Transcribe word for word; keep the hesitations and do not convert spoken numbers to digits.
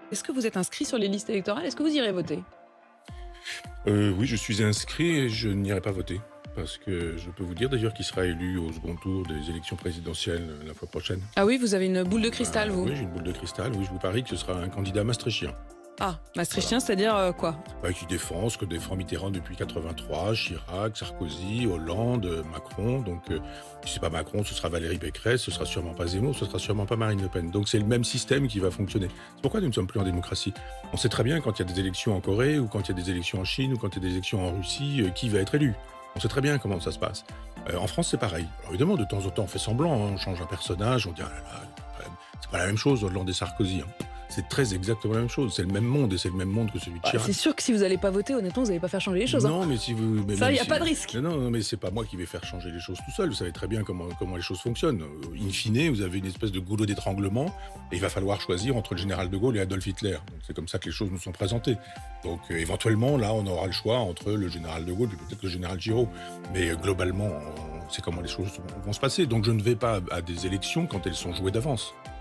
Est-ce que vous êtes inscrit sur les listes électorales? Est-ce que vous irez voter? Heu, oui, je suis inscrit et je n'irai pas voter. Parce que je peux vous dire d'ailleurs qu'il sera élu au second tour des élections présidentielles, heu, la fois prochaine. Ah oui, vous avez une boule de cristal, Bah, vous? oui, j'ai une boule de cristal. Oui, je vous parie que ce sera un candidat maastrichtien. Ah, maastrichtien, Voilà. c'est-à-dire, heu, quoi? Bah, qui défend ce que défend Mitterrand depuis quatre-vingt-trois, Chirac, Sarkozy, Hollande, heu, Macron. Donc, heu, si c'est pas Macron, ce sera Valérie Pécresse, ce sera sûrement pas Zemmour, ce sera sûrement pas Marine Le Pen. Donc c'est le même système qui va fonctionner. C'est pourquoi nous ne sommes plus en démocratie. On sait très bien quand il y a des élections en Corée ou quand il y a des élections en Chine ou quand il y a des élections en Russie, heu, qui va être élu. On sait très bien comment ça se passe. Heu, en France, c'est pareil. Alors évidemment, de temps en temps, on fait semblant, hein, on change un personnage, on dit: «Ah là là, quand même, c'est pas la même chose Hollande et Sarkozy, hein». C'est très exactement la même chose. C'est le même monde et c'est le même monde que celui de Bah, Chirac. c'est sûr que si vous allez pas voter, honnêtement, vous allez pas faire changer les choses, hein. Non, mais si vous mais Ça, même il y a si pas de risque. mais non, non, mais c'est pas moi qui vais faire changer les choses tout seul. Vous savez très bien comment comment les choses fonctionnent. Heu, in fine, vous avez une espèce de goulot d'étranglement et il va falloir choisir entre le général de Gaulle et Adolf Hitler. Donc c'est comme ça que les choses nous sont présentées. Donc heu, éventuellement, là, on aura le choix entre le général de Gaulle et peut-être le général Giraud. Mais heu, globalement, on sait comment les choses vont vont se passer. Donc je ne vais pas à des élections quand elles sont jouées d'avance.